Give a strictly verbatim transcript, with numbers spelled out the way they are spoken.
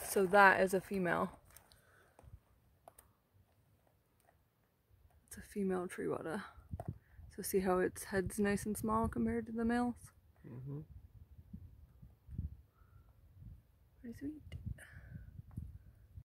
So that is a female. It's a female tree weta. So see how its head's nice and small compared to the males? Mm-hmm. Pretty sweet.